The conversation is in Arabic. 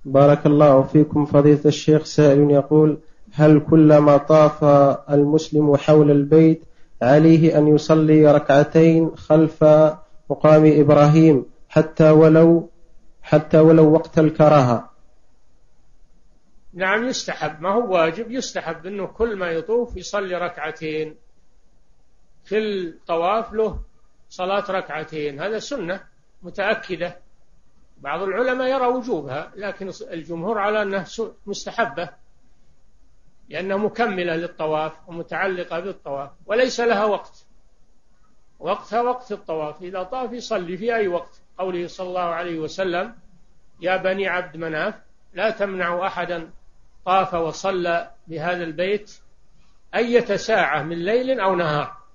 بارك الله فيكم فضيلة الشيخ. سائل يقول: هل كلما طاف المسلم حول البيت عليه أن يصلي ركعتين خلف مقام إبراهيم حتى ولو وقت الكراهة؟ نعم يستحب، ما هو واجب، يستحب أنه كل ما يطوف يصلي ركعتين، في الطواف له صلاة ركعتين، هذا سنة متأكدة. بعض العلماء يرى وجوبها، لكن الجمهور على أنها مستحبة، لأنها مكملة للطواف ومتعلقة بالطواف، وليس لها وقت، وقتها وقت الطواف، إذا طاف يصلي في أي وقت. قوله صلى الله عليه وسلم: يا بني عبد مناف لا تمنعوا أحدا طاف وصلى بهذا البيت أية ساعة من ليل أو نهار.